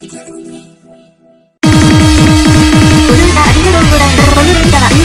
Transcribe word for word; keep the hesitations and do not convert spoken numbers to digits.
ブルーがありがとうございます。この涙は